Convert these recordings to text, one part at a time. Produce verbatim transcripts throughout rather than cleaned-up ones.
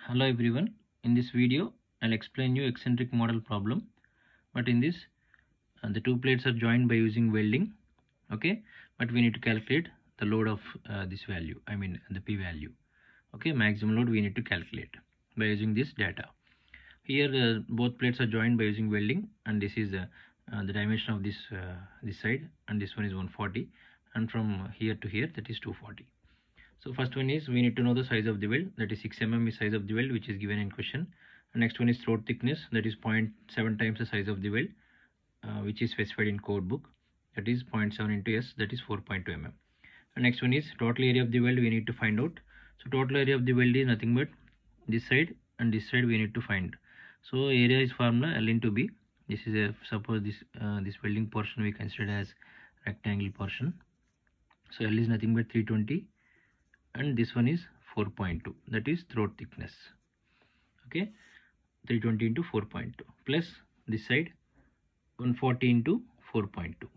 Hello everyone, in this video I'll explain you eccentric model problem, but in this uh, the two plates are joined by using welding. Okay, but we need to calculate the load of uh, this value, I mean the P value. Okay, maximum load we need to calculate by using this data. Here uh, both plates are joined by using welding, and this is uh, uh, the dimension of this uh, this side, and this one is one forty, and from here to here that is two forty. So first one is we need to know the size of the weld, that is six millimeters is size of the weld which is given in question. And next one is throat thickness, that is zero point seven times the size of the weld uh, which is specified in code book, that is zero point seven into S, that is four point two millimeters. And next one is total area of the weld we need to find out. So total area of the weld is nothing but this side and this side we need to find. So area is formula L into B. This is a suppose this uh, this welding portion we consider as rectangle portion. So L is nothing but three twenty. And this one is four point two, that is throat thickness. Okay, three twenty into four point two plus this side one forty into four point two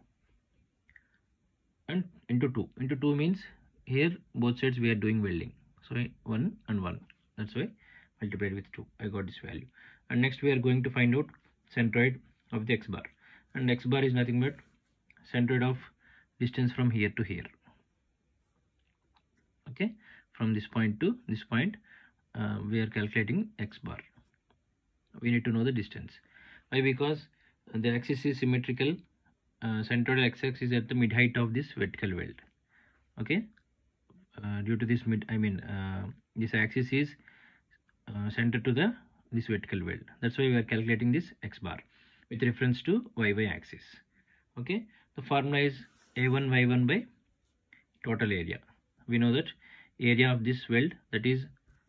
and into two. Into two means here both sides we are doing welding, so one and one, that's why multiplied with two, I got this value. And next we are going to find out centroid of the X bar, and X bar is nothing but centroid of distance from here to here. Okay, from this point to this point uh, we are calculating X bar. We need to know the distance. Why? Because the axis is symmetrical. Uh, centroid x-axis is at the mid height of this vertical weld. Okay, uh, due to this mid I mean uh, this axis is uh, centered to the this vertical weld, that's why we are calculating this X bar with reference to Y Y axis. Okay, the formula is A one Y one by total area. We know that area of this weld, that is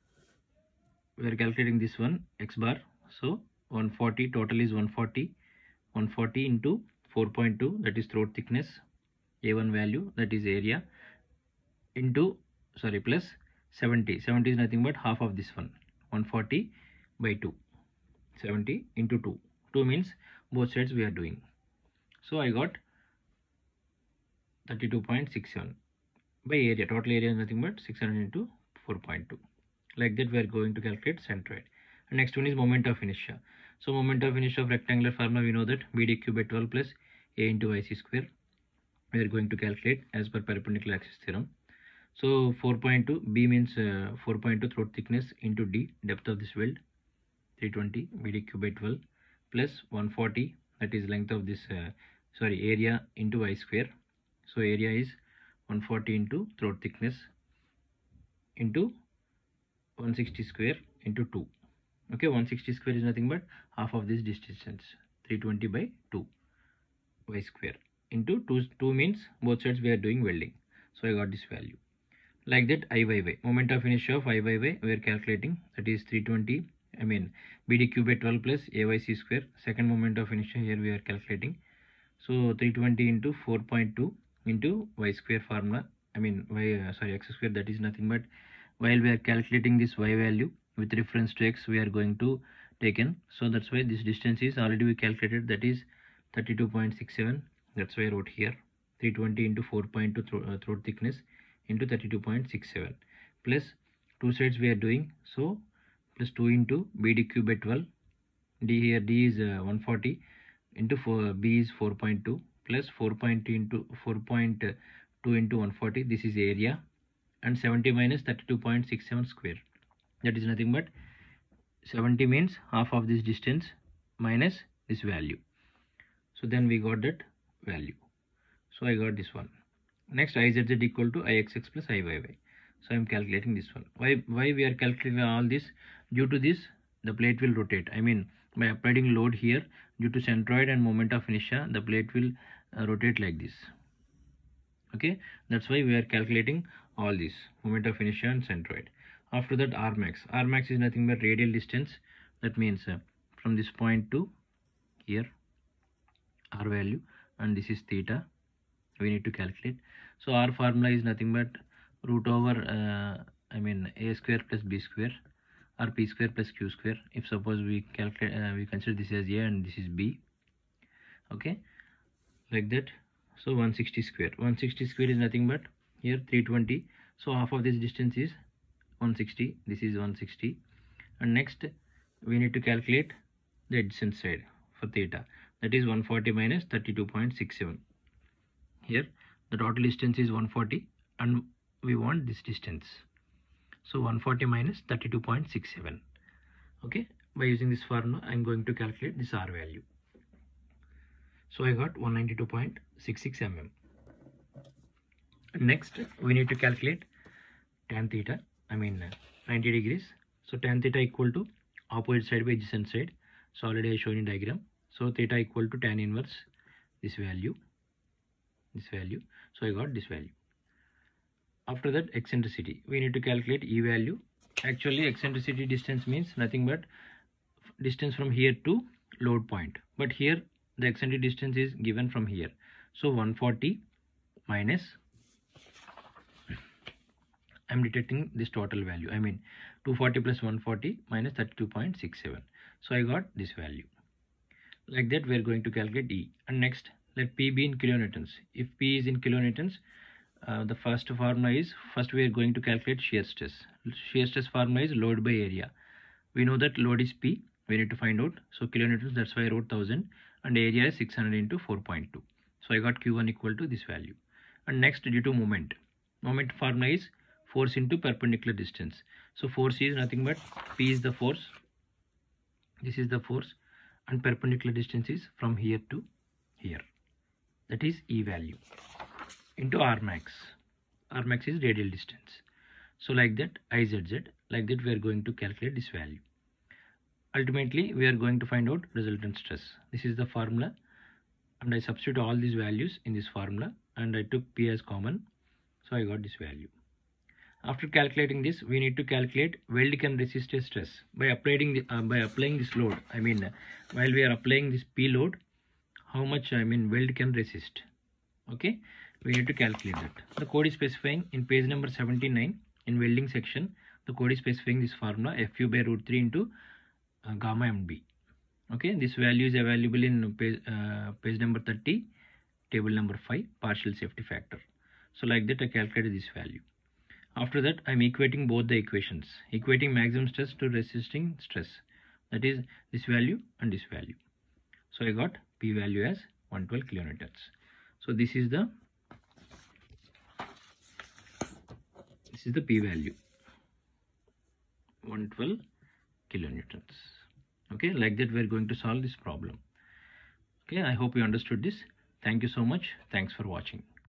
we are calculating this one X bar, so one forty, total is one forty, one forty into four point two, that is throat thickness, A one value, that is area, into sorry plus seventy. seventy is nothing but half of this one, one forty by two, seventy into two, two means both sides we are doing, so I got thirty-two point six seven by area. Total area is nothing but six hundred into four point two. Like that we are going to calculate centroid. And next one is moment of inertia. So moment of inertia of rectangular formula, we know that B D Q by twelve plus A into Y C square. We are going to calculate as per perpendicular axis theorem. So four point two, B means uh, four point two throat thickness into D, depth of this weld, three twenty, B D Q by twelve plus one forty, that is length of this uh, sorry area, into Y square. So area is one forty into throat thickness into one sixty square into two. Okay, one sixty square is nothing but half of this distance, three twenty by two Y square into two. two means both sides we are doing welding, so I got this value. Like that I Y Y, moment of inertia of I Y Y we are calculating, that is three twenty, I mean B D Q by twelve plus A Y C square. Second moment of inertia here we are calculating, so three twenty into four point two into Y square formula, I mean Y uh, sorry X square, that is nothing but while we are calculating this Y value with reference to X we are going to take in, so that's why this distance is already we calculated, that is thirty-two point six seven, that's why I wrote here three twenty into four point two thro uh, throat thickness into thirty-two point six seven plus two sides we are doing, so plus two into B D Q by twelve, D here D is uh, one forty into four, B is four point two plus four point two into four point two into one forty, this is area, and seventy minus thirty-two point six seven square, that is nothing but seventy means half of this distance minus this value, so then we got that value, so I got this one. Next I Z Z equal to I X X plus I Y Y, so I am calculating this one. Why why we are calculating all this? Due to this the plate will rotate, I mean by applying load here, due to centroid and moment of inertia the plate will uh, rotate like this. Okay, that's why we are calculating all this moment of inertia and centroid. After that R max, R max is nothing but radial distance, that means uh, from this point to here R value, and this is theta we need to calculate. So R formula is nothing but root over uh, I mean A square plus B square, or P square plus Q square, if suppose we calculate uh, we consider this as A and this is B. Okay, like that. So one sixty square, one sixty square is nothing but here three twenty, so half of this distance is one sixty, this is one sixty, And next we need to calculate the adjacent side for theta, that is one forty minus thirty-two point six seven. Here the total distance is one forty and we want this distance, so one forty minus thirty-two point six seven. Okay, by using this formula I am going to calculate this R value. So I got one ninety-two point six six millimeters. Next we need to calculate tan theta, I mean ninety degrees. So tan theta equal to opposite side by adjacent side. So already I shown in diagram. So theta equal to tan inverse this value, this value. So I got this value. After that, eccentricity, we need to calculate E value. Actually eccentricity distance means nothing but distance from here to load point, but here the eccentric distance is given from here. So one forty minus, I am detecting this total value, I mean two forty plus one forty minus thirty-two point six seven. So I got this value. Like that we are going to calculate E. And next let P be in kilonewtons. If P is in kilonewtons, uh, the first formula is, first we are going to calculate shear stress. Shear stress formula is load by area. We know that load is P, we need to find out. So kilonewtons, that's why I wrote one thousand, and area is six hundred into four point two. So I got Q one equal to this value. And next, due to moment, moment formula is force into perpendicular distance. So force is nothing but P is the force, this is the force, and perpendicular distance is from here to here, that is E value, into R max. R max is radial distance. So like that I Z Z, like that we are going to calculate this value. Ultimately we are going to find out resultant stress. This is the formula, and I substitute all these values in this formula and I took P as common, so I got this value. After calculating this, we need to calculate weld can resist a stress by applying the, uh, by applying this load. I mean, uh, while we are applying this P load, how much I mean weld can resist. Okay, we need to calculate that. The code is specifying in page number seventy-nine in welding section. The code is specifying this formula F U by root three into uh, gamma M B. Okay, this value is available in page uh, page number thirty, table number five, partial safety factor. So like that I calculated this value. After that, I am equating both the equations, equating maximum stress to resisting stress, that is this value and this value. So I got P value as one hundred twelve kilonewtons. So this is the this is the P value, one hundred twelve kilonewtons. Okay, like that we are going to solve this problem. Okay, I hope you understood this. Thank you so much. Thanks for watching.